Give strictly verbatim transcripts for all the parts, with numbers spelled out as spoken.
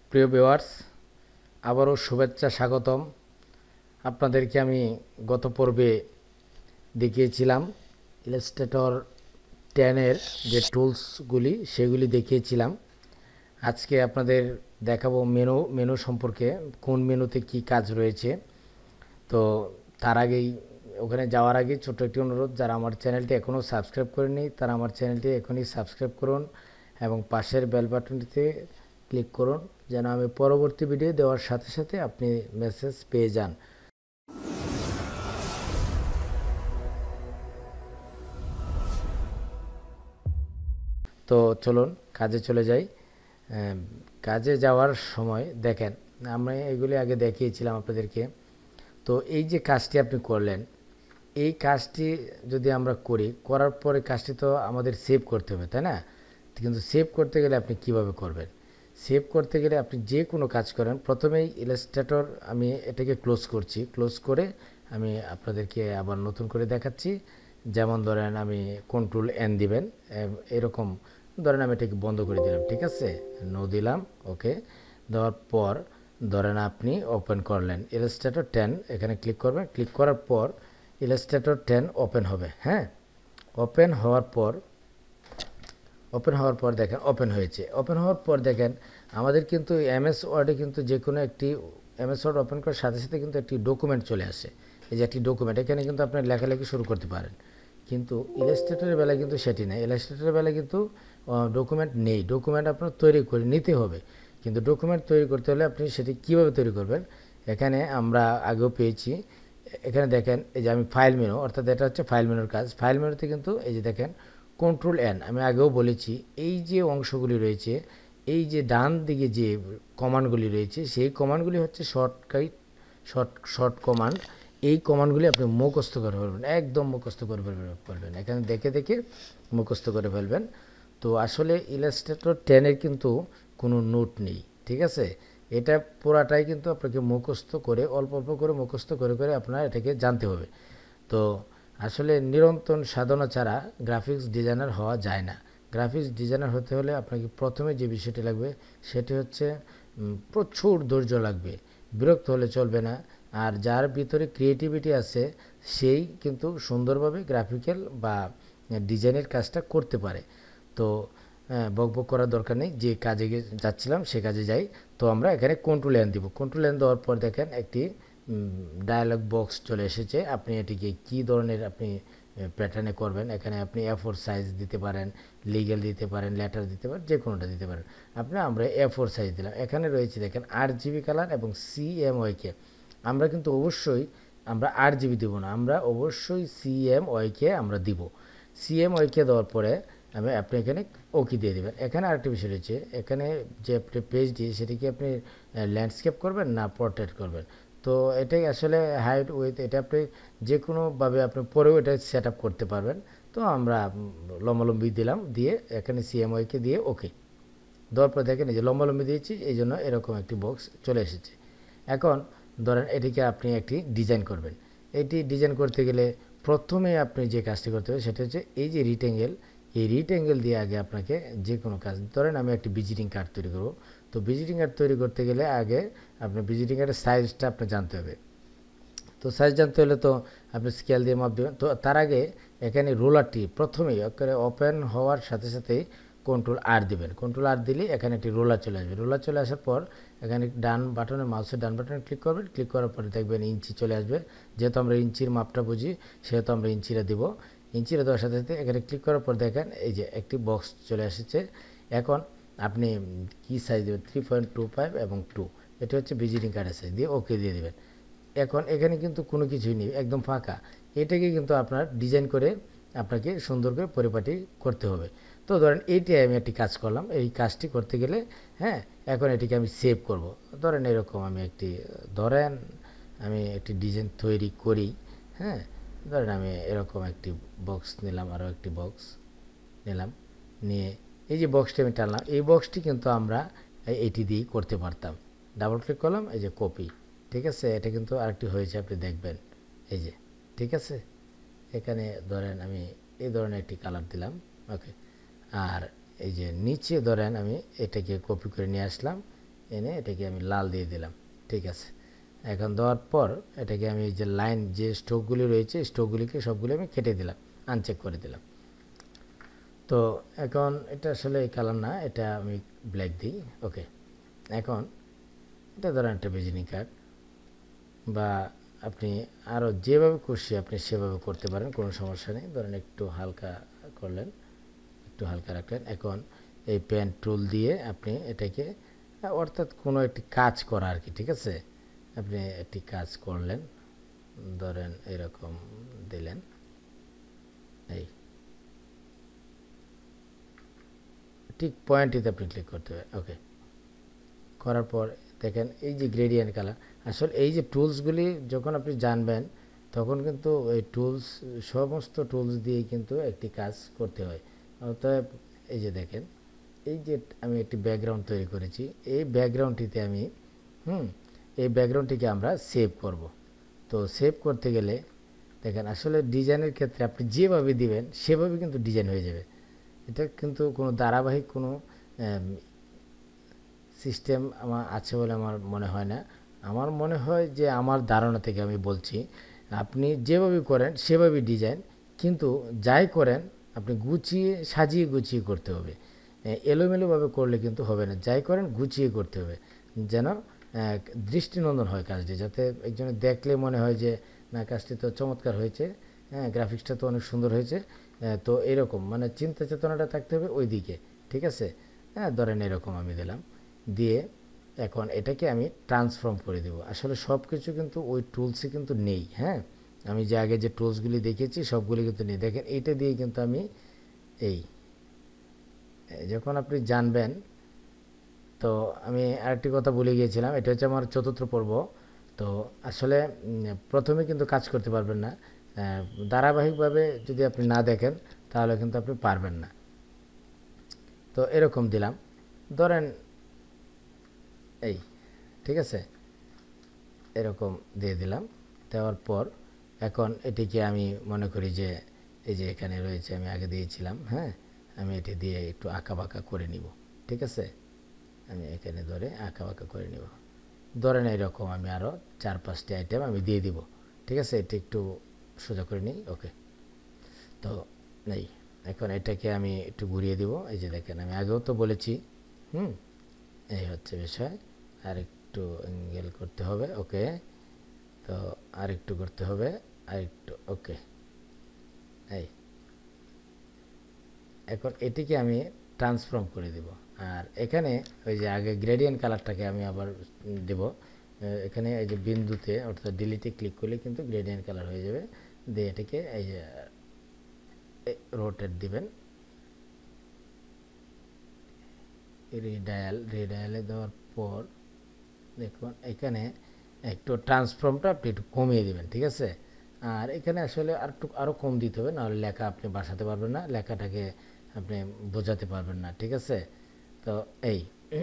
প্রিয় ভিউয়ার্স, আবারও শুভেচ্ছা স্বাগতম। আপনাদেরকে আমি গত পর্বে দেখিয়েছিলাম ইলাস্ট্রেটর টেনের যে টুলসগুলি সেগুলি দেখিয়েছিলাম। আজকে আপনাদের দেখাবো মেনু মেনু সম্পর্কে, কোন মেনুতে কি কাজ রয়েছে। তো তার আগেই ওখানে যাওয়ার আগে ছোট্ট একটি অনুরোধ, যারা আমার চ্যানেলটি এখনও সাবস্ক্রাইব করেনি তারা আমার চ্যানেলটি এখনই সাবস্ক্রাইব করুন এবং পাশের বেল বাটনটিতে ক্লিক করুন, যেন আমি পরবর্তী ভিডিও দেওয়ার সাথে সাথে আপনি মেসেজ পেয়ে যান। তো চলুন কাজে চলে যাই। কাজে যাওয়ার সময় দেখেন, আমরা এগুলি আগে দেখিয়েছিলাম আপনাদেরকে। তো এই যে কাজটি আপনি করলেন, এই কাজটি যদি আমরা করি, করার পরে কাজটি তো আমাদের সেভ করতে হবে, তাই না? কিন্তু সেভ করতে গেলে আপনি কিভাবে করবেন? সেভ করতে গেলে আপনি যে কোনো কাজ করেন, প্রথমেই ইলাস্ট্রেটর আমি এটাকে ক্লোজ করছি, ক্লোজ করে আমি আপনাদেরকে আবার নতুন করে দেখাচ্ছি। যেমন ধরেন আমি কন্ট্রোল এন দিবেন, এরকম ধরেন আমি এটাকে বন্ধ করে দিলাম, ঠিক আছে, নো দিলাম, ওকে দেওয়ার পর ধরেন আপনি ওপেন করলেন ইলাস্ট্রেটর টেন, এখানে ক্লিক করবেন, ক্লিক করার পর ইলাস্ট্রেটর টেন ওপেন হবে। হ্যাঁ, ওপেন হওয়ার পর ওপেন হওয়ার পর দেখেন ওপেন হয়েছে। ওপেন হওয়ার পর দেখেন আমাদের কিন্তু এমএস ওয়ার্ডে কিন্তু যে কোনো একটি এমএস ওয়ার্ড ওপেন করার সাথে সাথে কিন্তু একটি ডকুমেন্ট চলে আসে। এই যে একটি ডকুমেন্ট, এখানে কিন্তু আপনি লেখালেখি শুরু করতে পারেন। কিন্তু ইলাস্ট্রেটরের বেলায় কিন্তু সেটি নেই। ইলাস্ট্রেটরের বেলায় কিন্তু ডকুমেন্ট নেই, ডকুমেন্ট আপনার তৈরি করে নিতে হবে। কিন্তু ডকুমেন্ট তৈরি করতে হলে আপনি সেটি কীভাবে তৈরি করবেন, এখানে আমরা আগেও পেয়েছি। এখানে দেখেন এই যে আমি ফাইল মেনু, অর্থাৎ এটা হচ্ছে ফাইল মেনুর কাজ। ফাইল মেনুতে কিন্তু এই যে দেখেন কন্ট্রোল এন, আমি আগেও বলেছি এই যে অংশগুলি রয়েছে, এই যে ডান দিকে যে কমান্ডগুলি রয়েছে, সেই কমান্ডগুলি হচ্ছে শর্টকাট শর্ট শর্ট কমান্ড। এই কমান্ডগুলি আপনি মুখস্থ করে ফেলবেন, একদম মুখস্থ করে ফেলবেন, এখানে দেখে দেখে মুখস্থ করে ফেলবেন। তো আসলে ইলাস্ট্রেটর টেনের কিন্তু কোনো নোট নেই, ঠিক আছে। এটা পুরাটাই কিন্তু আপনাকে মুখস্থ করে, অল্প অল্প করে মুখস্থ করে করে আপনার এটাকে জানতে হবে। তো আসলে নিরন্তর সাধনা ছাড়া গ্রাফিক্স ডিজাইনার হওয়া যায় না। গ্রাফিক্স ডিজাইনার হতে হলে আপনাকে প্রথমে যে বিষয়টি লাগবে সেটি হচ্ছে প্রচুর ধৈর্য লাগবে, বিরক্ত হলে চলবে না। আর যার ভিতরে ক্রিয়েটিভিটি আছে সেই কিন্তু সুন্দরভাবে গ্রাফিক্যাল বা ডিজাইনের কাজটা করতে পারে। তো বক বক করার দরকার নেই, যে কাজে যাচ্ছিলাম সে কাজে যাই। তো আমরা এখানে কন্ট্রোল এন দিব। কন্ট্রোল এন দেওয়ার পর দেখেন একটি ডায়ালগ বক্স চলে এসেছে। আপনি এটিকে কি ধরনের আপনি প্যাটার্নে করবেন, এখানে আপনি এ ফোর সাইজ দিতে পারেন, লিগ্যাল দিতে পারেন, লেটার দিতে পারেন, যে কোনোটা দিতে পারেন। আপনি আমরা এ ফোর সাইজ দিলাম। এখানে রয়েছে দেখেন আট জিবি কালার এবং সিএমওয়াইকে। আমরা কিন্তু অবশ্যই আমরা আট জিবি দেবো না, আমরা অবশ্যই সিএমওয়াইকে আমরা দিব। সিএমওয়াইকে দেওয়ার পরে আমি আপনি এখানে ওকে দিয়ে দেবেন। এখানে আরেকটি বিষয় রয়েছে, এখানে যে আপনি পেজ দিয়ে সেটিকে আপনি ল্যান্ডস্কেপ করবেন না পোর্ট্রেট করবেন। তো এটাই আসলে হাইট উইথ এটা আপনি যে কোনোভাবে আপনি পরেও এটা সেট আপ করতে পারবেন। তো আমরা লম্বালম্বি দিলাম, দিয়ে এখানে সিএমওয়াইকে দিয়ে ওকে দেওয়ার পর দেখেন এই যে লম্বালম্বি দিয়েছি, এই জন্য এরকম একটি বক্স চলে এসেছে। এখন ধরেন এটিকে আপনি একটি ডিজাইন করবেন। এটি ডিজাইন করতে গেলে প্রথমে আপনি যে কাজটি করতে হবে সেটা হচ্ছে এই যে রিটেঙ্গেল, এই রিটেঙ্গেল দিয়ে আগে আপনাকে যে কোনো কাজ, ধরেন আমি একটি ভিজিটিং কার্ড তৈরি করব। তো ভিজিটিং কার্ড তৈরি করতে গেলে আগে আপনার ভিজিটিং কার্ডের সাইজটা আপনার জানতে হবে। তো সাইজ জানতে হলে তো আপনি স্কেল দিয়ে মাপ দেবেন। তো তার আগে এখানে রোলারটি প্রথমেই একেবারে ওপেন হওয়ার সাথে সাথেই কন্ট্রোল আর দিবেন। কন্ট্রোল আর দিলে এখানে একটি রোলার চলে আসবে। রোলার চলে আসার পর এখানে ডান বাটনে, মাউসের ডান বাটনে ক্লিক করবেন। ক্লিক করার পরে দেখবেন ইঞ্চি চলে আসবে। যেহেতু আমরা ইঞ্চির মাপটা বুঝি সেহেতু আমরা ইঞ্চিটা দিব। ইঞ্চিটা দেওয়ার সাথে সাথে এখানে ক্লিক করার পর দেখেন এই যে একটি বক্স চলে এসেছে। এখন আপনি কি সাইজ দেবেন, থ্রি পয়েন্ট টু ফাইভ এবং টু, এটা হচ্ছে ভিজিটিং কার্ডের সাইজ, দিয়ে ওকে দিয়ে দেবেন। এখন এখানে কিন্তু কোনো কিছুই নেই, একদম ফাঁকা। এটাকে কিন্তু আপনার ডিজাইন করে আপনাকে সুন্দর করে পরিপাটি করতে হবে। তো ধরেন এইটাই আমি একটি কাজ করলাম, এই কাজটি করতে গেলে হ্যাঁ এখন এটিকে আমি সেভ করব। ধরেন এরকম আমি একটি ধরেন আমি একটি ডিজাইন তৈরি করি। হ্যাঁ, ধরেন আমি এরকম একটি বক্স নিলাম, আরও একটি বক্স নিলাম, নিয়ে এই যে বক্সটি আমি টানলাম, এই বক্সটি কিন্তু আমরা এইটি দিয়েই করতে পারতাম। ডাবল ক্লিক করলাম, এই যে কপি, ঠিক আছে। এটা কিন্তু আরেকটি হয়েছে, আপনি দেখবেন এই যে, ঠিক আছে। এখানে ধরেন আমি এই ধরনের একটি কালার দিলাম, ওকে। আর এই যে নিচে ধরেন আমি এটাকে কপি করে নিয়ে আসলাম, এনে এটাকে আমি লাল দিয়ে দিলাম। ঠিক আছে, এখন দেওয়ার পর এটাকে আমি যে লাইন যে স্ট্রোকগুলি রয়েছে স্ট্রোকগুলিকে সবগুলো আমি কেটে দিলাম, আনচেক করে দিলাম। তো এখন এটা আসলে এই কালার না, এটা আমি ব্ল্যাক দিই। ওকে, এখন এটা ধরেন একটা ভিজিটিং কার্ড, বা আপনি আরও যেভাবে খুশি আপনি সেভাবে করতে পারেন, কোনো সমস্যা নেই। ধরেন একটু হালকা করলেন, একটু হালকা রাখলেন। এখন এই পেন টুল দিয়ে আপনি এটাকে, অর্থাৎ কোনো একটি কাজ করা আর কি, ঠিক আছে, আপনি একটি কাজ করলেন, ধরেন এরকম দিলেন, এই ঠিক পয়েন্টটিতে আপনি ক্লিক করতে হবে। ওকে, করার পর দেখেন এই যে গ্রেডিয়েন্ট কালার, আসলে এই যে টুলসগুলি যখন আপনি জানবেন তখন কিন্তু এই টুলস, সমস্ত টুলস দিয়েই কিন্তু একটি কাজ করতে হয়। অতএব এই যে দেখেন, এই যে আমি একটি ব্যাকগ্রাউন্ড তৈরি করেছি, এই ব্যাকগ্রাউন্ডটিতে আমি হুম এই ব্যাকগ্রাউন্ডটিকে আমরা সেভ করব। তো সেভ করতে গেলে দেখেন আসলে ডিজাইনের ক্ষেত্রে আপনি যেভাবে দিবেন সেভাবে কিন্তু ডিজাইন হয়ে যাবে। এটা কিন্তু কোনো ধারাবাহিক কোনো সিস্টেম আমার আছে বলে আমার মনে হয় না। আমার মনে হয় যে আমার ধারণা থেকে আমি বলছি, আপনি যেভাবে করেন সেভাবেই ডিজাইন, কিন্তু যাই করেন আপনি গুছিয়ে সাজিয়ে গুছিয়ে করতে হবে। এলোমেলোভাবে করলে কিন্তু হবে না, যাই করেন গুছিয়ে করতে হবে, যেন দৃষ্টিনন্দন হয় কাজটি, যাতে একজনে দেখলে মনে হয় যে না কাজটি তো চমৎকার হয়েছে, হ্যাঁ গ্রাফিক্সটা তো অনেক সুন্দর হয়েছে। তো এরকম মানে চিন্তা চেতনাটা থাকতে হবে ওই দিকে, ঠিক আছে। হ্যাঁ ধরেন এরকম আমি দিলাম, দিয়ে এখন এটাকে আমি ট্রান্সফর্ম করে দেব। আসলে সব কিছু কিন্তু ওই টুলসে কিন্তু নেই। হ্যাঁ, আমি যে আগে যে টুলসগুলি দেখেছি সবগুলি কিন্তু নেই। দেখেন এইটা দিয়ে কিন্তু আমি এই যখন আপনি জানবেন, তো আমি আরেকটি কথা ভুলে গিয়েছিলাম, এটা হচ্ছে আমার চতুর্থ পর্ব। তো আসলে প্রথমে কিন্তু কাজ করতে পারবেন না, ধারাবাহিকভাবে যদি আপনি না দেখেন তাহলে কিন্তু আপনি পারবেন না। তো এরকম দিলাম, ধরেন এই, ঠিক আছে, এরকম দিয়ে দিলাম। দেওয়ার পর এখন এটিকে আমি মনে করি যে এই যে এখানে রয়েছে আমি আগে দিয়েছিলাম, হ্যাঁ আমি এটি দিয়ে একটু আঁকা বাঁকা করে নিব। ঠিক আছে, আমি এখানে ধরে আঁকা বাঁকা করে নিব। ধরেন এরকম আমি আরও চার পাঁচটি আইটেম আমি দিয়ে দিব। ঠিক আছে, এটি একটু সোজা করে নিই। ওকে, তো নেই, এখন এটাকে আমি একটু ঘুরিয়ে দিব। এই যে দেখেন আমি আগেও তো বলেছি, হুম এই হচ্ছে বিষয়। আর একটু অ্যাঙ্গেল করতে হবে। ওকে, তো আর একটু করতে হবে, আর একটু। ওকে, এই এখন এটিকে আমি ট্রান্সফর্ম করে দেব। আর এখানে ওই যে আগে গ্রেডিয়েন্ট কালারটাকে আমি আবার দেব। এখানে এই যে বিন্দুতে অর্থাৎ ডিলিটে ক্লিক করলে কিন্তু গ্রেডিয়েন্ট কালার হয়ে যাবে। দিয়ে এটাকে এই যে রোটেট দিবেন, রিডায়াল, রিডায়ালে দেওয়ার পর দেখুন এখানে একটু ট্রান্সফর্মটা আপনি একটু কমিয়ে দেবেন। ঠিক আছে, আর এখানে আসলে আর একটু আরও কম দিতে হবে, নাহলে লেখা আপনি বাসাতে পারবেন না, লেখাটাকে আপনি বোঝাতে পারবেন না। ঠিক আছে, তো এই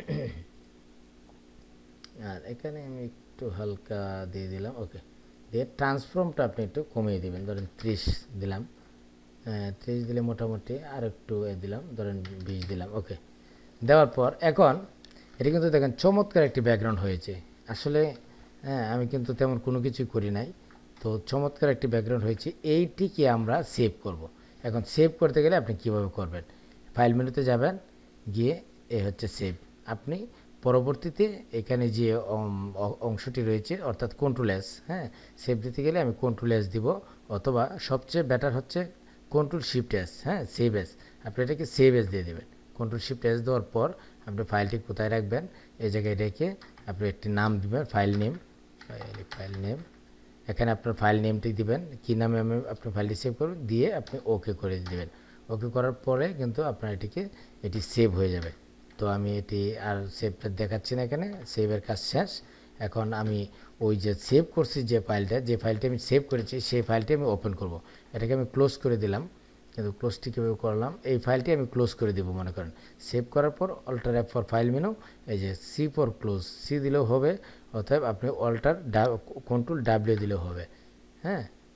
আর এখানে আমি একটু হালকা দিয়ে দিলাম। ওকে, দিয়ে ট্রান্সফর্মটা আপনি একটু কমিয়ে দিবেন, ধরেন ত্রিশ দিলাম, ত্রিশ দিলে মোটামুটি আর একটু এ দিলাম, ধরেন বিশ দিলাম। ওকে, দেওয়ার পর এখন এটা কিন্তু দেখেন চমৎকার একটি ব্যাকগ্রাউন্ড হয়েছে। আসলে হ্যাঁ আমি কিন্তু তেমন কোনো কিছুই করি নাই, তো চমৎকার একটি ব্যাকগ্রাউন্ড হয়েছে। এইটিকে আমরা সেভ করব। এখন সেভ করতে গেলে আপনি কিভাবে করবেন, ফাইল মেনুতে যাবেন, গিয়ে এ হচ্ছে সেভ। আপনি পরবর্তীতে এখানে যে অংশটি রয়েছে অর্থাৎ কন্ট্রোল এস, হ্যাঁ সেভ দিতে গেলে আমি কন্ট্রোল এস দিব, অথবা সবচেয়ে বেটার হচ্ছে কন্ট্রোল শিফট এস, হ্যাঁ সেভ এস। আপনি এটাকে সেভ এস দিয়ে দেবেন। কন্ট্রোল শিফট এস দেওয়ার পর আপনি ফাইলটি কোথায় রাখবেন, এই জায়গায় রেখে আপনি একটি নাম দিবেন, ফাইল নেম, ফাইল নেম। এখানে আপনার ফাইল নেমটি দিবেন, কী নামে আমি আপনার ফাইলটি সেভ করবেন, দিয়ে আপনি ওকে করে দিবেন। ওকে করার পরে কিন্তু আপনার এটিকে এটি সেভ হয়ে যাবে। তো আমি এটি আর সেভটা দেখাচ্ছি না, এখানে সেভের কাজ শেষ। এখন আমি ওই যে সেভ করছি যে ফাইলটা, যে ফাইলটি আমি সেভ করেছি সেই ফাইলটি আমি ওপেন করব। এটাকে আমি ক্লোজ করে দিলাম, কিন্তু ক্লোজটি কীভাবে করলাম, এই ফাইলটি আমি ক্লোজ করে দেবো। মনে করেন সেভ করার পর alter app for file menu, এই যে সি ফর ক্লোজ, সি দিলেও হবে, অতএব আপনি অল্টার কন্ট্রোল ডাব্লিউ দিলেও হবে। হ্যাঁ,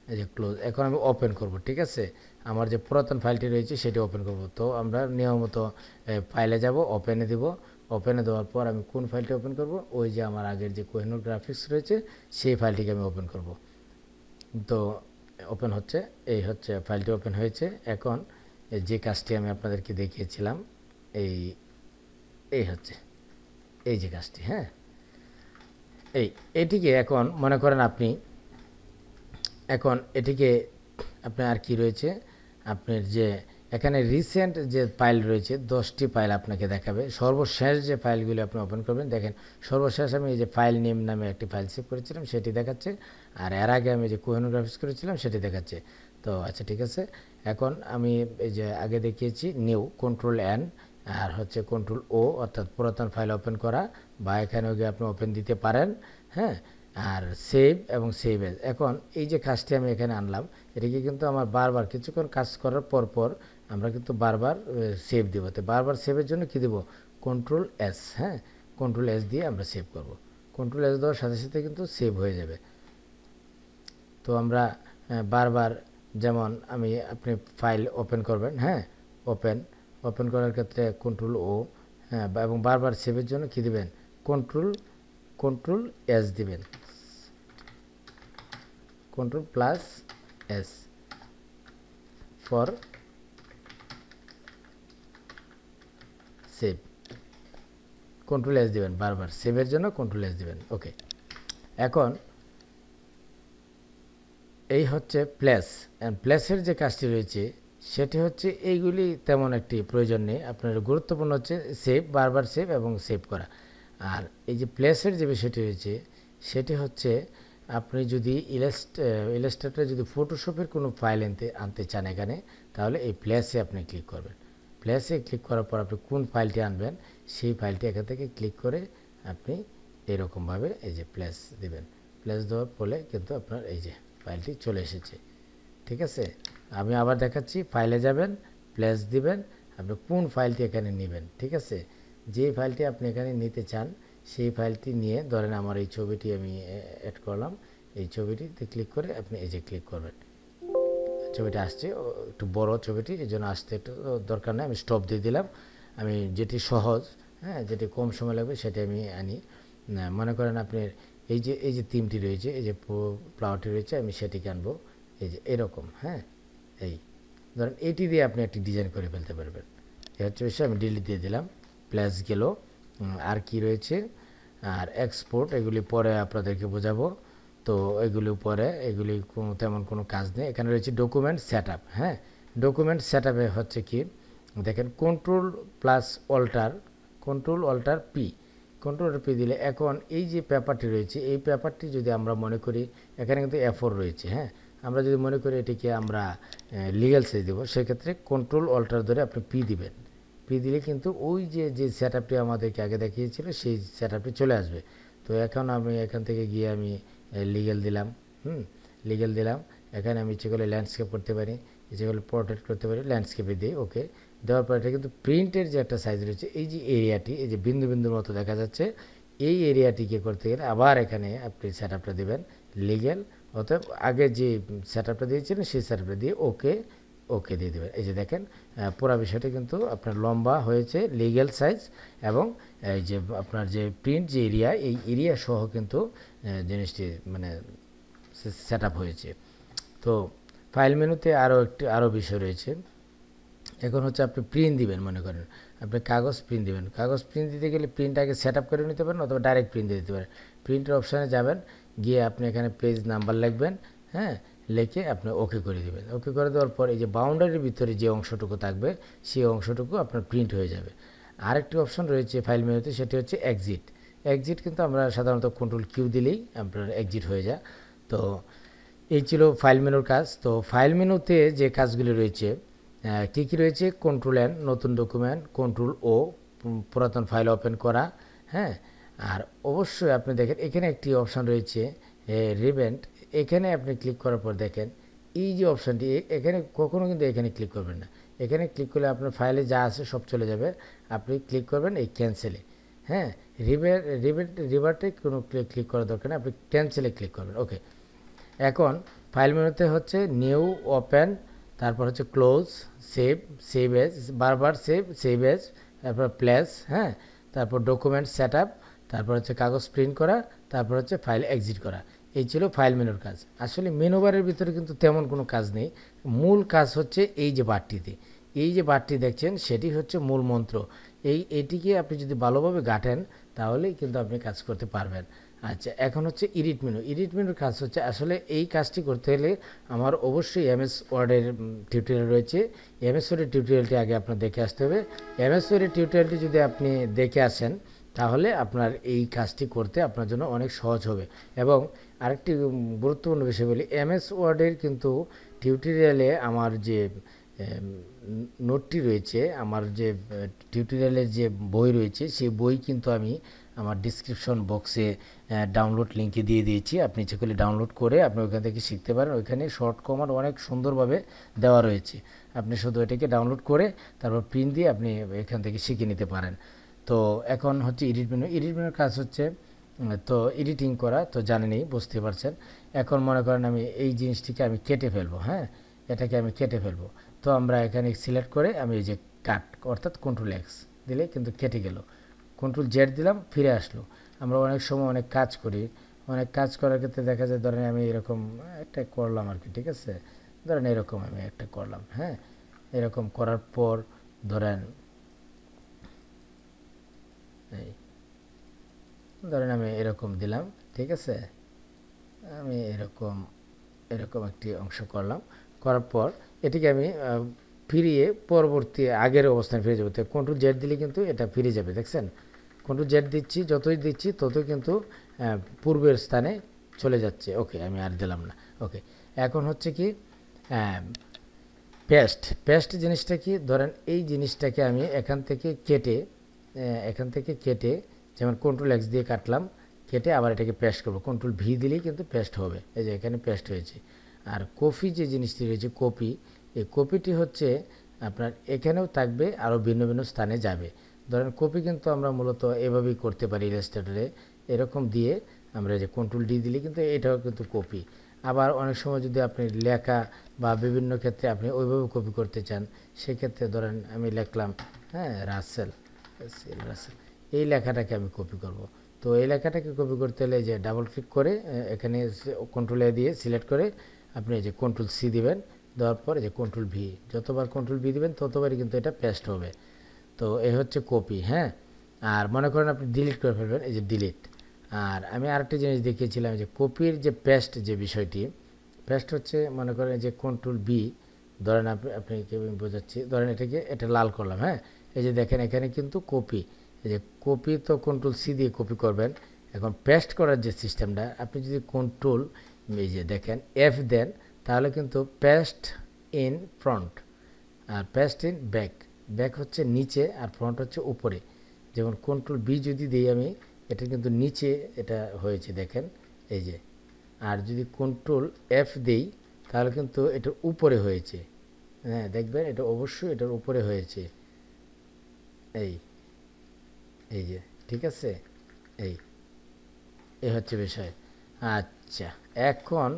এই যে ক্লোজ। এখন আমি ওপেন করব, ঠিক আছে, আমার যে পুরাতন ফাইলটি রয়েছে সেটি ওপেন করব। তো আমরা নিয়মিত ফাইলে যাব, ওপেনে দিব। ওপেনে দেওয়ার পর আমি কোন ফাইলটি ওপেন করব, ওই যে আমার আগের যে কোহিনূর গ্রাফিক্স রয়েছে সেই ফাইলটিকে আমি ওপেন করব। তো ওপেন হচ্ছে, এই হচ্ছে ফাইলটি ওপেন হয়েছে। এখন যে কাজটি আমি আপনাদেরকে দেখিয়েছিলাম, এই এই হচ্ছে এই যে কাজটি, হ্যাঁ, এই এটিকে এখন মনে করেন আপনি এখন এটিকে আপনার আর কি রয়েছে, আপনার যে এখানে রিসেন্ট যে ফাইল রয়েছে দশটি ফাইল আপনাকে দেখাবে। সর্বশেষ যে ফাইলগুলি আপনি ওপেন করবেন, দেখেন সর্বশেষ আমি এই যে ফাইল নেম নামে একটি ফাইল সেভ করেছিলাম সেটি দেখাচ্ছে, আর এর আগে আমি যে কোহিনূর গ্রাফিক্স করেছিলাম সেটি দেখাচ্ছে। তো আচ্ছা ঠিক আছে, এখন আমি এই যে আগে দেখিয়েছি নিউ কন্ট্রোল এন আর হচ্ছে কন্ট্রোল ও, অর্থাৎ পুরাতন ফাইল ওপেন করা, বা এখানেও গিয়ে আপনি ওপেন দিতে পারেন, হ্যাঁ, আর সেভ এবং সেভ এজ। এখন এই যে কাজটি আমি এখানে আনলাম, এটিকে কিন্তু আমার বারবার কিছুক্ষণ কাজ করার পর পর আমরা কিন্তু বারবার সেভ দেব। তো বারবার সেভের জন্য কি দেব, কন্ট্রোল এস, হ্যাঁ, কন্ট্রোল এস দিয়ে আমরা সেভ করব। কন্ট্রোল এস দেওয়ার সাথে সাথে কিন্তু সেভ হয়ে যাবে। তো আমরা বারবার, যেমন আমি আপনি ফাইল ওপেন করবেন, হ্যাঁ, ওপেন ওপেন করার ক্ষেত্রে কন্ট্রোল ও, হ্যাঁ, এবং বারবার সেভের জন্য কি দিবেন, কন্ট্রোল কন্ট্রোল এস দিবেন, control plus S for save. Control S দিবেন বারবার সেভের জন্য, কন্ট্রোল এস দিবেন। ওকে, এখন এই হচ্ছে প্লেস অ্যান্ড প্লেসের যে কাজটি রয়েছে সেটি হচ্ছে এইগুলি তেমন একটি প্রয়োজন নেই, আপনার গুরুত্বপূর্ণ হচ্ছে সেভ, বারবার সেভ এবং সেভ করা। আর এই যে প্লেসের যে বিষয়টি রয়েছে সেটি হচ্ছে আপনি যদি ইলাস্ট ইলাস্ট্রেটরে যদি ফটোশপের কোনো ফাইল আনতে আনতে চান এখানে, তাহলে এই প্লেসে আপনি ক্লিক করবেন। প্লেসে ক্লিক করার পর আপনি কোন ফাইলটি আনবেন সেই ফাইলটি এখান থেকে ক্লিক করে আপনি এরকমভাবে এই যে প্লেস দিবেন। প্লেস দেওয়ার ফলে কিন্তু আপনার এই যে ফাইলটি চলে এসেছে, ঠিক আছে। আমি আবার দেখাচ্ছি, ফাইলে যাবেন, প্লেস দিবেন, আপনি কোন ফাইলটি এখানে নেবেন, ঠিক আছে, যে ফাইলটি আপনি এখানে নিতে চান সেই ফাইলটি নিয়ে, ধরেন আমার এই ছবিটি আমি অ্যাড করলাম, এই ছবিটিতে ক্লিক করে আপনি এই যে ক্লিক করবেন, ছবিটা আসছে একটু বড় ছবিটি, এই জন্য আসতে একটু দরকার নেই, আমি স্টপ দিয়ে দিলাম। আমি যেটি সহজ, হ্যাঁ, যেটি কম সময় লাগবে সেটি আমি আনি। মনে করেন আপনার এই যে এই যে তিনটি রয়েছে, এই যে ফ্লাওয়ারটি রয়েছে, আমি সেটিকে আনবো এই যে এরকম, হ্যাঁ, এই ধরেন এটি দিয়ে আপনি একটি ডিজাইন করে ফেলতে পারবেন। এই হচ্ছে বিষয়, আমি ডিলিট দিয়ে দিলাম। প্লাস গেল, আর কি রয়েছে, আর এক্সপোর্ট, এগুলি পরে আপনাদেরকে বোঝাবো। তো এগুলি পরে, এগুলি কোনো তেমন কোনো কাজ নেই। এখানে রয়েছে ডকুমেন্ট সেট আপ, হ্যাঁ, ডকুমেন্ট সেট আপে হচ্ছে কি, দেখেন control plus alter, control alter P, control P দিলে এখন এই যে পেপারটি রয়েছে, এই পেপারটি যদি আমরা মনে করি, এখানে কিন্তু এ ফোর রয়েছে, হ্যাঁ, আমরা যদি মনে করি এটিকে আমরা লিগ্যাল সাইজ দেবো, সেক্ষেত্রে কন্ট্রোল অল্টার ধরে আপনি পি দিবেন। পি দিলে কিন্তু ওই যে যে সেট আপটি আমাদেরকে আগে দেখিয়েছিল সেই সেট আপটি চলে আসবে। তো এখন আমি এখান থেকে গিয়ে আমি লিগ্যাল দিলাম, হুম, লিগ্যাল দিলাম। এখানে আমি ইচ্ছে করলে ল্যান্ডস্কেপ করতে পারি, ইচ্ছে করলে পোর্ট্রেট করতে পারি, ল্যান্ডস্কেপে দিই, ওকে। দেওয়ার পর এটা কিন্তু প্রিন্টের যে একটা সাইজ রয়েছে, এই যে এরিয়াটি, এই যে বিন্দু বিন্দুর মতো দেখা যাচ্ছে, এই এরিয়াটিকে করতে গেলে আবার এখানে আপনি সেট আপটা দেবেন লিগ্যাল, অর্থাৎ আগে যে সেট আপটা দিয়েছিলেন সেই সেট আপটা দিয়ে ওকে ওকে দিয়ে দেবেন। এই যে দেখেন পুরো বিষয়টা কিন্তু আপনার লম্বা হয়েছে, লিগ্যাল সাইজ, এবং এই যে আপনার যে প্রিন্ট যে এরিয়া, এই এরিয়া সহ কিন্তু জিনিসটি মানে সেট আপ হয়েছে। তো ফাইল মেনুতে আরও একটি আরও বিষয় রয়েছে। এখন হচ্ছে আপনি প্রিন্ট দিবেন, মনে করেন আপনি কাগজ প্রিন্ট দিবেন। কাগজ প্রিন্ট দিতে গেলে প্রিন্ট আগে সেট আপ করে নিতে পারেন, অথবা ডাইরেক্ট প্রিন্ট দিতে পারেন। প্রিন্টের অপশানে যাবেন, গিয়ে আপনি এখানে পেজ নাম্বার লিখবেন, হ্যাঁ, লিখে আপনি ওকে করে দেবেন। ওকে করে দেওয়ার পর এই যে বাউন্ডারির ভিতরে যে অংশটুকু থাকবে সেই অংশটুকু আপনার প্রিন্ট হয়ে যাবে। আরেকটি অপশন রয়েছে ফাইল মেনুতে, সেটি হচ্ছে এক্সিট। এক্সিট কিন্তু আমরা সাধারণত কন্ট্রোল কিউ দিলেই আপনার এক্সিট হয়ে যায়। তো এই ছিল ফাইল মেনুর কাজ। তো ফাইল মেনুতে যে কাজগুলি রয়েছে কী কী রয়েছে, কন্ট্রোল এন নতুন ডকুমেন্ট, কন্ট্রোল ও পুরাতন ফাইল ওপেন করা, হ্যাঁ, আর অবশ্যই আপনি দেখেন এখানে একটি অপশান রয়েছে রিভেন্ট, এখানে আপনি ক্লিক করার পর দেখেন এই যে অপশানটি, এখানে কখনো কিন্তু এখানে ক্লিক করবেন না। এখানে ক্লিক করলে আপনার ফাইলে যা আছে সব চলে যাবে। আপনি ক্লিক করবেন এই ক্যান্সেলে, হ্যাঁ, রিভেন্ট রিভেন্ট রিভার্টে কোনো ক্লিক করার দরকার নেই, আপনি ক্যান্সেলে ক্লিক করবেন, ওকে। এখন ফাইল মেনুতে হচ্ছে নিউ, ওপেন, তারপর হচ্ছে ক্লোজ, সেভ, সেভ এজ, বারবার সেভ, সেভ এজ, তারপর প্লেস, হ্যাঁ, তারপর ডকুমেন্ট সেট আপ, তারপর হচ্ছে কাগজ প্রিন্ট করা, তারপর হচ্ছে ফাইল এক্সিট করা। এই ছিল ফাইল মেনুর কাজ। আসলে মেনু বারের ভিতরে কিন্তু তেমন কোনো কাজ নেই, মূল কাজ হচ্ছে এই যে বারটিতে, এই যে বারটি দেখছেন সেটি হচ্ছে মূল মন্ত্র। এই এটিকে আপনি যদি ভালোভাবে গাঁটেন তাহলেই কিন্তু আপনি কাজ করতে পারবেন। আচ্ছা, এখন হচ্ছে এডিট মেনু। এডিট মেনুর কাজ হচ্ছে আসলে এই কাজটি করতে হলে আমার অবশ্যই এমএস ওয়ার্ডের টিউটোরিয়াল রয়েছে। এমএস ওয়ার্ডের টিউটোরিয়ালটি আগে আপনার দেখে আসতে হবে। এমএস ওয়ার্ডের টিউটোরিয়ালটি যদি আপনি দেখে আসেন তাহলে আপনার এই কাজটি করতে আপনার জন্য অনেক সহজ হবে। এবং আরেকটি গুরুত্বপূর্ণ বিষয় বলি, এমএস ওয়ার্ডের কিন্তু টিউটোরিয়ালে আমার যে নোটটি রয়েছে, আমার যে টিউটোরিয়ালের যে বই রয়েছে সেই বই কিন্তু আমি আমার ডিসক্রিপশন বক্সে ডাউনলোড লিঙ্কে দিয়ে দিয়েছি। আপনি ইচ্ছে করলে ডাউনলোড করে আপনি ওইখান থেকে শিখতে পারেন। ওইখানে শর্ট কমান্ড অনেক সুন্দরভাবে দেওয়া রয়েছে, আপনি শুধু এটাকে ডাউনলোড করে তারপর প্রিন্ট দিয়ে আপনি এখান থেকে শিখে নিতে পারেন। তো এখন হচ্ছে এডিট মেনু। এডিট মেনুর কাজ হচ্ছে তো এডিটিং করা, তো জানেনই, বুঝতে পারছেন। এখন মনে করেন আমি এই জিনিসটিকে আমি কেটে ফেলবো, হ্যাঁ, এটাকে আমি কেটে ফেলবো। তো আমরা এখানে সিলেক্ট করে আমি এই যে কাট অর্থাৎ কন্ট্রোল এক্স দিলে কিন্তু কেটে গেল, কন্ট্রোল জেড দিলাম ফিরে আসলো। আমরা অনেক সময় অনেক কাজ করি, অনেক কাজ করার ক্ষেত্রে দেখা যায়, ধরেন আমি এরকম একটা করলাম আর কি, ঠিক আছে, ধরেন এরকম আমি একটা করলাম, হ্যাঁ, এরকম করার পর ধরেন এই ধরেন আমি এরকম দিলাম, ঠিক আছে, আমি এরকম এরকম একটি অংশ করলাম, করার পর এটিকে আমি ফিরিয়ে পরবর্তী আগের অবস্থানে ফিরে যাবে। তো কন্ট্রোল জেড দিলে কিন্তু এটা ফিরে যাবে, দেখছেন, কন্ট্রোল জেড দিচ্ছি, যতই দিচ্ছি ততই কিন্তু পূর্বের স্থানে চলে যাচ্ছে। ওকে, আমি আর দিলাম না। ওকে, এখন হচ্ছে কি পেস্ট। পেস্ট জিনিসটা কি, ধরেন এই জিনিসটাকে আমি এখান থেকে কেটে এখান থেকে কেটে যেমন কন্ট্রোল এক্স দিয়ে কাটলাম, কেটে আবার এটাকে পেস্ট করবো, কন্ট্রোল ভি দিলেই কিন্তু পেস্ট হবে। এই যে এখানে পেস্ট হয়েছে। আর কপি যে জিনিসটি রয়েছে, কপি, এই কপিটি হচ্ছে আপনার এখানেও থাকবে, আরও ভিন্ন ভিন্ন স্থানে যাবে। ধরেন কপি কিন্তু আমরা মূলত এভাবেই করতে পারি ইলাস্ট্রেটরে, এরকম দিয়ে আমরা যে কন্ট্রোল ডি দিলে কিন্তু এটাও কিন্তু কপি। আবার অনেক সময় যদি আপনি লেখা বা বিভিন্ন ক্ষেত্রে আপনি ওইভাবে কপি করতে চান, সেক্ষেত্রে ধরেন আমি লিখলাম, হ্যাঁ, রাসেল, রাসেল, এই লেখাটাকে আমি কপি করব। তো এই লেখাটাকে কপি করতে হলে যে ডাবল ক্লিক করে এখানে কন্ট্রোল এ দিয়ে সিলেক্ট করে আপনি এই যে কন্ট্রোল সি দিবেন, দেওয়ার পর এই যে কন্ট্রোল ভি, যতবার কন্ট্রোল ভি দিবেন ততবারই কিন্তু এটা পেস্ট হবে। তো এই হচ্ছে কপি, হ্যাঁ। আর মনে করেন আপনি ডিলিট করে ফেলবেন, এই যে ডিলিট। আর আমি আরেকটা জিনিস দেখিয়েছিলাম যে কপির যে পেস্ট যে বিষয়টি, পেস্ট হচ্ছে মনে করেন যে কন্ট্রোল বি, ধরেন আপনি আপনাকে আমি বোঝাচ্ছি, ধরেন এটাকে এটা লাল করলাম, হ্যাঁ, এই যে দেখেন এখানে কিন্তু কপি, এই যে কপি তো কন্ট্রোল সি দিয়ে কপি করবেন। এখন পেস্ট করার যে সিস্টেমটা, আপনি যদি কন্ট্রোল এই যে দেখেন এফ দেন তাহলে কিন্তু পেস্ট ইন ফ্রন্ট আর পেস্ট ইন ব্যাক, ব্যাক হচ্ছে নিচে আর ফ্রন্ট হচ্ছে উপরে। যেমন কন্ট্রোল বি যদি দিই আমি, এটা কিন্তু নিচে এটা হয়েছে, দেখেন এই যে। আর যদি কন্ট্রোল এফ দিই তাহলে কিন্তু এটা উপরে হয়েছে, হ্যাঁ, দেখবেন এটা অবশ্যই এটার উপরে হয়েছে, এই এই যে, ঠিক আছে, এই এই হচ্ছে বিষয়। আচ্ছা, এখন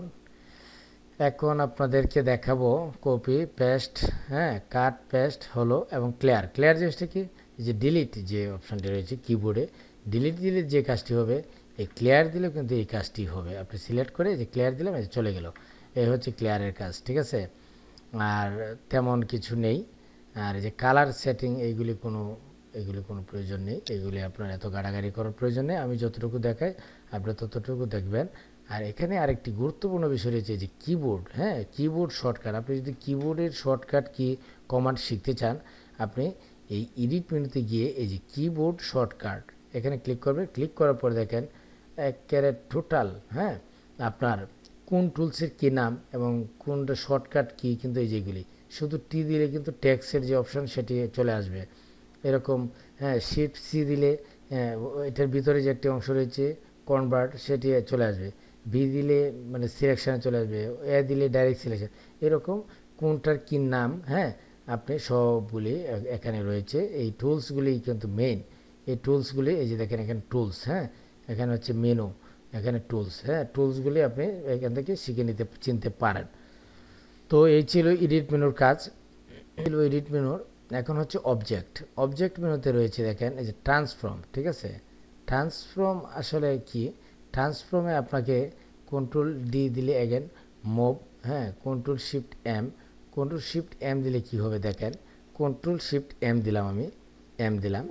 এখন আপনাদেরকে দেখাবো কপি পেস্ট, হ্যাঁ, কাট পেস্ট হলো এবং ক্লিয়ার। ক্লিয়ার জিনিসটা কি, যে ডিলিট যে অপশানটি রয়েছে কিবোর্ডে, ডিলিট দিলে যে কাজটি হবে, এই ক্লিয়ার দিলেও কিন্তু এই কাজটি হবে। আপনি সিলেক্ট করে যে ক্লিয়ার দিলাম, এই চলে গেল, এই হচ্ছে ক্লিয়ারের কাজ, ঠিক আছে। আর তেমন কিছু নেই। আর যে কালার সেটিং, এইগুলি কোনো এগুলি কোনো প্রয়োজন নেই, এগুলি আপনার এত গাড়াগাড়ি করার প্রয়োজন নেই। আমি যতটুকু দেখাই আপনি ততটুকু দেখবেন। আর এখানে আরেকটি গুরুত্বপূর্ণ বিষয় রয়েছে যে কিবোর্ড, হ্যাঁ, কিবোর্ড শর্টকাট। আপনি যদি কিবোর্ডের শর্টকাট কি কমান্ড শিখতে চান, আপনি এই এডিট মেনুতে গিয়ে এই যে কিবোর্ড শর্টকাট এখানে ক্লিক করবেন। ক্লিক করার পর দেখেন একেবারে টোটাল, হ্যাঁ, আপনার কোন টুলসের কী নাম এবং কোনটা শর্টকাট কী, কিন্তু এই যেগুলি শুধু টি দিলে কিন্তু টেক্সটের যে অপশান সেটি চলে আসবে এরকম, হ্যাঁ, শিফট সি দিলে এটার ভিতরে যে একটি অংশ রয়েছে কনভার্ট, সেটি চলে আসবে। বি দিলে মানে সিলেকশানে চলে আসবে, এ দিলে ডাইরেক্ট সিলেকশন, এরকম কোনটার কী নাম, হ্যাঁ, আপনি সবগুলি এখানে রয়েছে। এই টুলসগুলি কিন্তু মেইন, এই টুলসগুলি এই যে দেখেন এখানে টুলস, হ্যাঁ, এখানে হচ্ছে মেনু, এখানে টুলস, হ্যাঁ টুলসগুলি আপনি এখান থেকে শিখে নিতে চিনতে পারেন। তো এই ছিল এডিট মেনুর কাজ, ছিল এডিট মেনুর। এখন হচ্ছে অবজেক্ট। অবজেক্ট মেনুতে রয়েছে দেখেন এই যে ট্রান্সফর্ম, ঠিক আছে। ট্রান্সফর্ম আসলে কি, ট্রান্সফর্মে আপনাকে কন্ট্রোল ডি দিলে এগেন মুভ, হ্যাঁ control shift M, control shift M দিলে কি হবে দেখেন, কন্ট্রোল শিফট এম দিলাম, আমি এম দিলাম,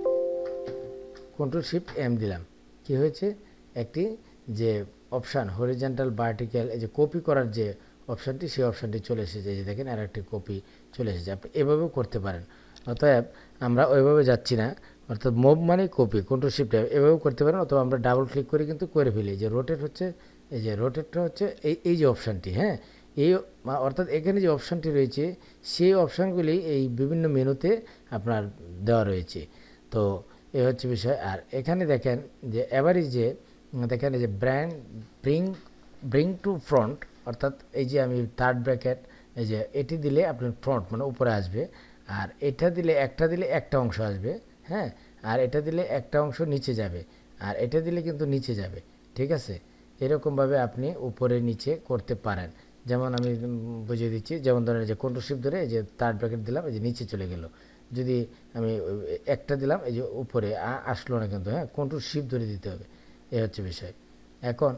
কন্ট্রোল শিফট এম দিলাম, কি হয়েছে একটি যে অপশান হরিজন্টাল ভার্টিক্যাল এই যে কপি করার যে অপশানটি, সেই অপশানটি চলে এসেছে, এই যে দেখেন আর একটি কপি চলে এসেছে। আপনি এভাবেও করতে পারেন, অতএব আমরা ওইভাবে যাচ্ছি না, অর্থাৎ মুভ মানে কপি, কন্ট্রোল শিফট এভাবেও করতে পারেন, অথবা আমরা ডাবল ক্লিক করে কিন্তু করে ফেলি। যে রোটেট হচ্ছে, এই যে রোটেটটা হচ্ছে এই এই যে অপশানটি, হ্যাঁ এই অর্থাৎ এখানে যে অপশানটি রয়েছে সেই অপশানগুলি এই বিভিন্ন মেনুতে আপনার দেওয়া রয়েছে। তো এই হচ্ছে বিষয়। আর এখানে দেখেন যে এভারেজ যে দেখেন এই যে brand bring bring to front, অর্থাৎ এই যে আমি থার্ড ব্র্যাকেট এই যে এটি দিলে আপনার ফ্রন্ট মানে উপরে আসবে, আর এটা দিলে একটা দিলে একটা অংশ আসবে, হ্যাঁ আর এটা দিলে একটা অংশ নিচে যাবে, আর এটা দিলে কিন্তু নিচে যাবে, ঠিক আছে। এরকমভাবে আপনি উপরে নিচে করতে পারেন। যেমন আমি বুঝিয়ে দিচ্ছি, যেমন ধরেন যে কন্ট্রোল শিফট ধরে এই যে থার্ড ব্র্যাকেট দিলাম, এই যে নিচে চলে গেল, যদি আমি একটা দিলাম এই যে উপরে আসলো না কিন্তু, হ্যাঁ কন্ট্রোল শিফট ধরে দিতে হবে, এই হচ্ছে বিষয়। এখন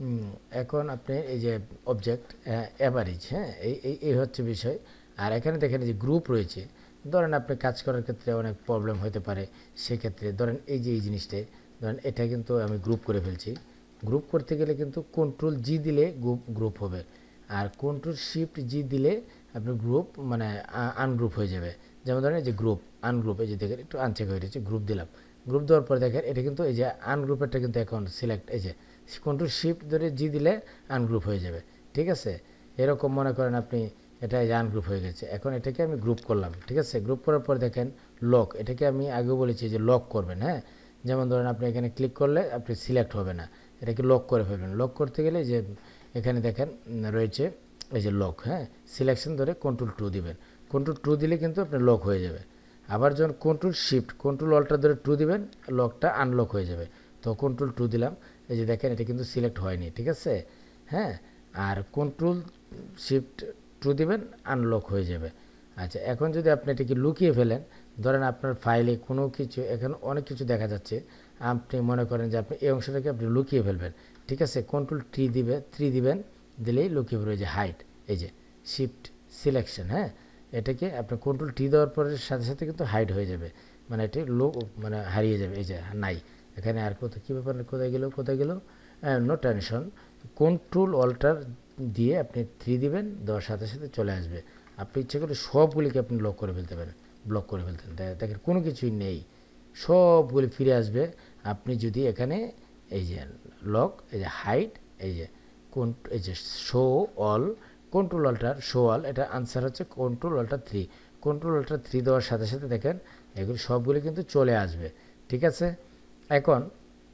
এখন আপনি এই যে অবজেক্ট অ্যাভারেজ, হ্যাঁ এই এই হচ্ছে বিষয়। আর এখানে দেখেন যে গ্রুপ রয়েছে, ধরেন আপনি কাজ করার ক্ষেত্রে অনেক প্রবলেম হতে পারে, সেক্ষেত্রে ধরেন এই যে এই জিনিসটাই ধরেন এটা কিন্তু আমি গ্রুপ করে ফেলছি। গ্রুপ করতে গেলে কিন্তু কন্ট্রোল জি দিলে গ্রুপ গ্রুপ হবে, আর কন্ট্রোল শিফট জি দিলে আপনি গ্রুপ মানে আনগ্রুপ হয়ে যাবে। যেমন ধরেন এই যে গ্রুপ আনগ্রুপ, এই যে দেখেন একটু আনচেক হয়ে রয়েছে, গ্রুপ দিলাম, গ্রুপ দেওয়ার পরে দেখেন এটা কিন্তু এই যে আনগ্রুপেরটা কিন্তু এখন সিলেক্ট, এই যে কন্ট্রোল শিফট ধরে জি দিলে আনগ্রুপ হয়ে যাবে, ঠিক আছে। এরকম মনে করেন আপনি এটা এই যে আনগ্রুপ হয়ে গেছে, এখন এটাকে আমি গ্রুপ করলাম, ঠিক আছে। গ্রুপ করার পর দেখেন লক, এটাকে আমি আগেও বলেছি যে লক করবেন, হ্যাঁ যেমন ধরেন আপনি এখানে ক্লিক করলে আপনি সিলেক্ট হবে না, এটাকে লক করে ফেলবেন। লক করতে গেলে যে এখানে দেখেন রয়েছে এই যে লক, হ্যাঁ সিলেকশন ধরে কন্ট্রোল টু দিবেন, কন্ট্রোল টু দিলে কিন্তু আপনার লক হয়ে যাবে। আবার যখন কন্ট্রোল শিফট কন্ট্রোল অল্টার ধরে টু দিবেন, লকটা আনলক হয়ে যাবে। তো কন্ট্রোল টু দিলাম, এই যে দেখেন এটা কিন্তু সিলেক্ট হয়নি, ঠিক আছে, হ্যাঁ আর কন্ট্রোল শিফট টু দিবেন, আনলক হয়ে যাবে। আচ্ছা এখন যদি আপনি এটাকে লুকিয়ে ফেলেন, ধরেন আপনার ফাইলে কোনো কিছু এখন অনেক কিছু দেখা যাচ্ছে, আপনি মনে করেন যে আপনি এই অংশটাকে আপনি লুকিয়ে ফেলবেন, ঠিক আছে, কন্ট্রোল থ্রি দিবে থ্রি দিবেন, দিলেই লুকিয়ে ফেলবে। যে হাইট, এই যে শিফট সিলেকশন, হ্যাঁ এটাকে আপনি কন্ট্রোল টি দেওয়ার পরে সাথে সাথে কিন্তু হাইড হয়ে যাবে, মানে এটি লো মানে হারিয়ে যাবে, এই যে নাই এখানে। আর কোথায় কী ব্যাপার, কোথায় গেল কোথায় গেল নো টেনশন, কন্ট্রোল অল্টার দিয়ে আপনি থ্রি দিবেন, দেওয়ার সাথে সাথে চলে আসবে। আপনি ইচ্ছে করে সবগুলিকে আপনি লক করে ফেলতে পারেন, ব্লক করে ফেলতে দেখেন কোনো কিছুই নেই, সবগুলি ফিরে আসবে। আপনি যদি এখানে এই যে লক, এই যে হাইড, এই যে কোন এই যে show all, control alter show all, এটা আনসার হচ্ছে control alter three. Control alter three দেওয়ার সাথে সাথে দেখেন এগুলি সবগুলি কিন্তু চলে আসবে, ঠিক আছে। এখন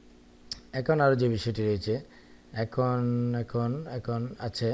এখন আরও যে বিষয়টি রয়েছে, এখন এখন এখন আছে,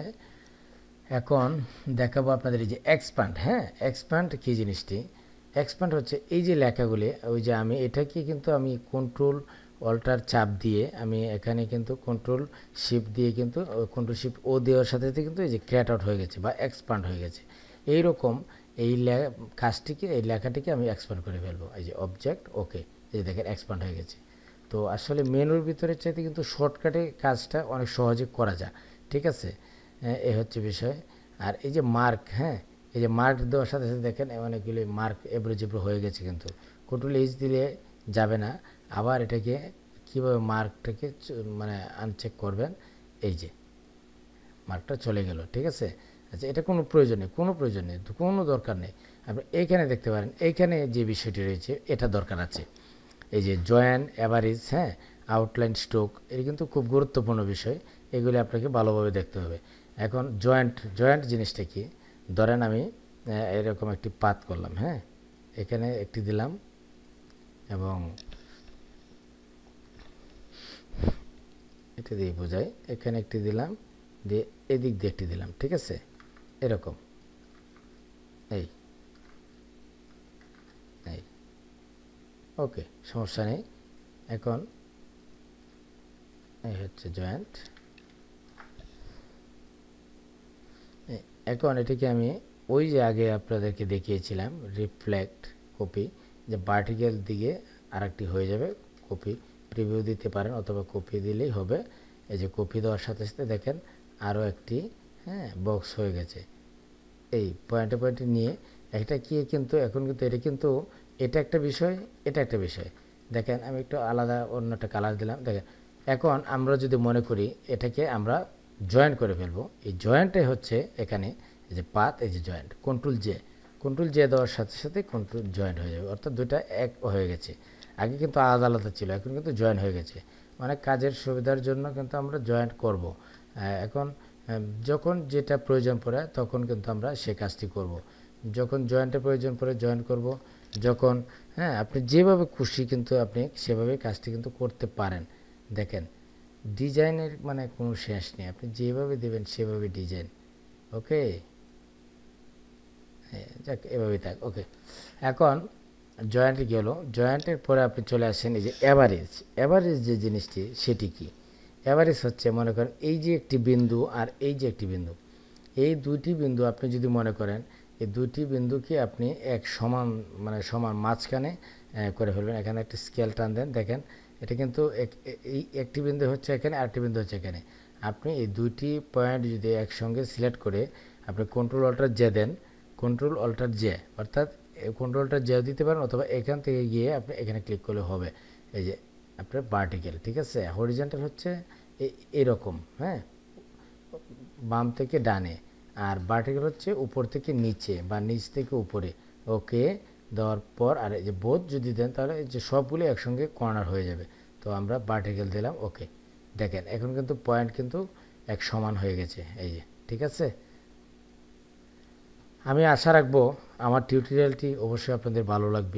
এখন দেখাবো আপনাদের এই যে এক্সপ্যান্ড, হ্যাঁ এক্সপ্যান্ড কী জিনিসটি। এক্সপ্যান্ড হচ্ছে এই যে লেখাগুলি, ওই যে আমি এটাকে কিন্তু আমি কন্ট্রোল অল্টার চাপ দিয়ে আমি এখানে কিন্তু কন্ট্রোল শিফট দিয়ে কিন্তু কন্ট্রোল শিফট ও দেওয়ার সাথে সাথে কিন্তু এই যে ক্র্যাট আউট হয়ে গেছে বা এক্সপ্যান্ড হয়ে গেছে। এইরকম এই কাজটিকে এই লেখাটিকে আমি এক্সপ্যান্ড করে ফেলবো, এই যে অবজেক্ট ওকে, এই যে দেখেন এক্সপ্যান্ড হয়ে গেছে। তো আসলে মেনুর ভিতরে চাইতে কিন্তু শর্টকাটে কাজটা অনেক সহজে করা যায়, ঠিক আছে, এই হচ্ছে বিষয়। আর এই যে মার্ক, হ্যাঁ এই যে মার্ক দেওয়ার সাথে সাথে দেখেন অনেকগুলি মার্ক এবড়ো জেবড়ো হয়ে গেছে, কিন্তু কন্ট্রোল এইচ দিলে যাবে না। আবার এটাকে কীভাবে মার্কটাকে মানে আনচেক করবেন, এই যে মার্কটা চলে গেল, ঠিক আছে। আচ্ছা এটা কোনো প্রয়োজন নেই, কোনো প্রয়োজন নেই, কোনো দরকার নেই। আপনি এইখানে দেখতে পারেন, এইখানে যে বিষয়টি রয়েছে এটা দরকার আছে, এই যে জয়েন অ্যাভারেজ, হ্যাঁ আউটলাইন স্ট্রোক, এটা কিন্তু খুব গুরুত্বপূর্ণ বিষয়, এগুলি আপনাকে ভালোভাবে দেখতে হবে। এখন জয়েন্ট জয়েন্ট জিনিসটা কি, ধরেন আমি এরকম একটি পাত করলাম, হ্যাঁ এখানে একটি দিলাম এবং এটা দিয়ে বোঝাই, এখানে একটি দিলাম দিয়ে এদিক দিয়ে একটি দিলাম, ঠিক আছে, এরকম এই এই ওকে সমস্যা নেই। এখন এই হচ্ছে জয়েন্ট। এখন এটাকে আমি ওই যে আগে আপনাদেরকে দেখিয়েছিলাম রিফ্লেক্ট কপি, যে ভার্টিক্যাল দিকে আরেকটি হয়ে যাবে কপি, প্রিভিউ দিতে পারেন অথবা কপি দিলেই হবে। এই যে কপি দেওয়ার সাথে সাথে দেখেন আরও একটি হ্যাঁ বক্স হয়ে গেছে। এই পয়েন্টে পয়েন্টে নিয়ে একটা কি কিন্তু এখন কিন্তু এটা কিন্তু এটা একটা বিষয়, এটা একটা বিষয়। দেখেন আমি একটু আলাদা অন্য একটা কালার দিলাম। দেখেন এখন আমরা যদি মনে করি এটাকে আমরা জয়েন্ট করে ফেলবো, এই জয়েন্টে হচ্ছে এখানে এই যে পাত, এই যে joint, control J, control J দেওয়ার সাথে সাথে কন্ট্রোল জয়েন্ট হয়ে যাবে, অর্থাৎ দুইটা এক হয়ে গেছে। আগে কিন্তু আলাদা আলাদা ছিল, এখন কিন্তু জয়েন্ট হয়ে গেছে। মানে কাজের সুবিধার জন্য কিন্তু আমরা জয়েন্ট করব। এখন যখন যেটা প্রয়োজন পড়ে তখন কিন্তু আমরা সে কাজটি করব। যখন জয়েন্টের প্রয়োজন পড়ে জয়েন্ট করব, যখন হ্যাঁ আপনি যেভাবে খুশি কিন্তু আপনি সেভাবে কাজটি কিন্তু করতে পারেন। দেখেন ডিজাইনের মানে কোনো শেষ নেই, আপনি যেভাবে দেবেন সেভাবে ডিজাইন। ওকে, যাক এভাবেই থাক। ওকে, এখন জয়েন্টে গেল, জয়েন্টের পরে আপনি চলে আসেন এই যে অ্যাভারেজ। অ্যাভারেজ যে জিনিসটি সেটি কি? অ্যাভারেজ হচ্ছে মনে করেন এই যে একটি বিন্দু আর এই যে একটি বিন্দু, এই দুইটি বিন্দু আপনি যদি মনে করেন এই দুইটি বিন্দুকে আপনি এক সমান মানে সমান মাঝখানে করে ফেলবেন। এখানে একটি স্কেল টান দেন, দেখেন এটা কিন্তু এই একটি বিন্দু হচ্ছে এখানে, আরেকটি বিন্দু হচ্ছে এখানে। আপনি এই দুইটি পয়েন্ট যদি একসঙ্গে সিলেক্ট করে আপনি কন্ট্রোল অল্টার জে দেন, কন্ট্রোল অল্টার জে, অর্থাৎ কন্ট্রোলটা জে দিতে পারেন অথবা এখান থেকে গিয়ে আপনি এখানে ক্লিক করলে হবে। এই যে আপনার ভার্টিক্যাল, ঠিক আছে। হরিজন্টাল হচ্ছে এরকম, হ্যাঁ বাম থেকে ডানে, আর ভার্টিক্যাল হচ্ছে উপর থেকে নিচে বা নিচ থেকে উপরে। ওকে দেওয়ার পর আর এই যে বোথ যদি দেন তাহলে এই যে সবগুলো একসঙ্গে কর্নার হয়ে যাবে। তো আমরা ভার্টিক্যাল দিলাম, ওকে। দেখেন এখন কিন্তু পয়েন্ট কিন্তু এক সমান হয়ে গেছে, এই যে, ঠিক আছে। আমি আশা রাখবো আমার টিউটোরিয়ালটি অবশ্যই আপনাদের ভালো লাগবে।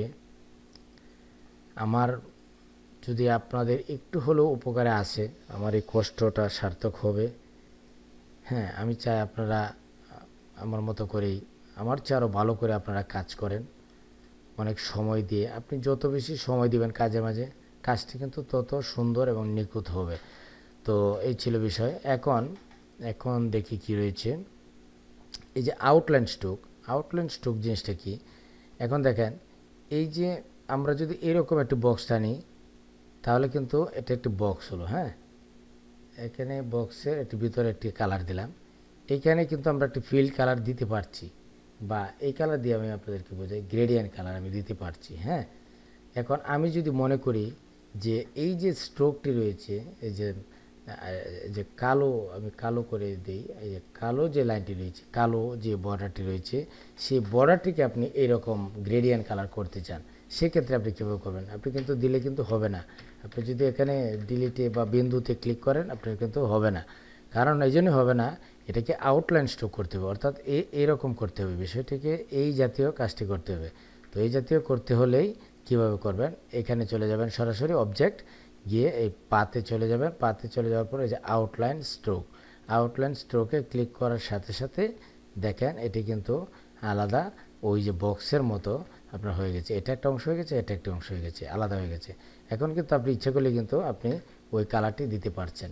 আমার যদি আপনাদের একটু হলেও উপকারে আসে আমার এই কষ্টটা সার্থক হবে। হ্যাঁ আমি চাই আপনারা আমার মতো করেই আমার চেয়ে আরও ভালো করে আপনারা কাজ করেন, অনেক সময় দিয়ে। আপনি যত বেশি সময় দিবেন কাজে মাঝে, কাজটি কিন্তু তত সুন্দর এবং নিখুঁত হবে। তো এই ছিল বিষয়। এখন এখন দেখি কি রয়েছে। এই যে আউটলাইন স্ট্রোক, আউটলাইন স্ট্রোক জিনিসটা কি? এখন দেখেন এই যে আমরা যদি এরকম একটি বক্স টানি তাহলে কিন্তু এটা একটি বক্স হলো। হ্যাঁ এখানে বক্সের একটি ভিতরে একটি কালার দিলাম, এইখানে কিন্তু আমরা একটি ফিল্ড কালার দিতে পারছি, বা এই কালার দিয়ে আমি আপনাদেরকে বোঝাই গ্রেডিয়েন্ট কালার আমি দিতে পারছি। হ্যাঁ এখন আমি যদি মনে করি যে এই যে স্ট্রোকটি রয়েছে, এই যে যে কালো, আমি কালো করে দিই, এই যে কালো যে লাইনটি রয়েছে, কালো যে বর্ডারটি রয়েছে, সেই বর্ডারটিকে আপনি এইরকম গ্রেডিয়েন্ট কালার করতে চান, সেক্ষেত্রে আপনি কীভাবে করবেন? আপনি কিন্তু দিলে কিন্তু হবে না। আপনি যদি এখানে ডিলিটে বা বিন্দুতে ক্লিক করেন আপনার কিন্তু হবে না। কারণ এই জন্য হবে না, এটাকে আউটলাইন স্ট্রোক করতে হবে, অর্থাৎ এই এরকম করতে হবে, বিষয়টিকে এই জাতীয় কাজটি করতে হবে। তো এই জাতীয় করতে হলেই কিভাবে করবেন? এখানে চলে যাবেন সরাসরি অবজেক্ট, গিয়ে এই পাতে চলে যাবেন, পাতে চলে যাওয়ার পর এই যে আউটলাইন স্ট্রোক, আউটলাইন স্ট্রোকে ক্লিক করার সাথে সাথে দেখেন এটি কিন্তু আলাদা ওই যে বক্সের মতো আপনার হয়ে গেছে। এটা একটা অংশ হয়ে গেছে, এটা একটা অংশ হয়ে গেছে, আলাদা হয়ে গেছে। এখন কিন্তু আপনি ইচ্ছা করলে কিন্তু আপনি ওই কালারটি দিতে পারছেন।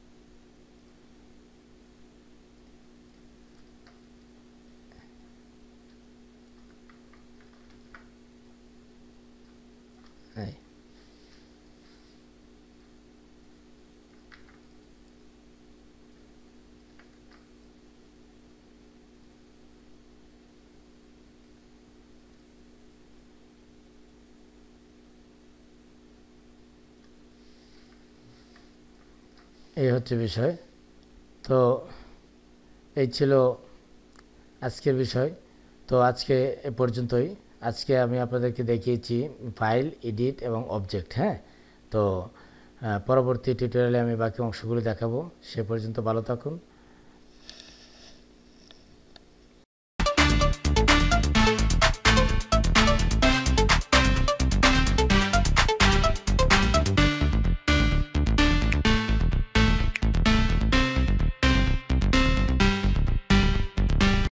হ্যাঁ এই হচ্ছে বিষয়। তো এই ছিল আজকের বিষয়। তো আজকে এ পর্যন্তই। আজকে আমি আপনাদেরকে দেখিয়েছি ফাইল, এডিট এবং অবজেক্ট। হ্যাঁ তো পরবর্তী টিউটোরিয়ালে আমি বাকি অংশগুলো দেখাবো। সে পর্যন্ত ভালো থাকুন,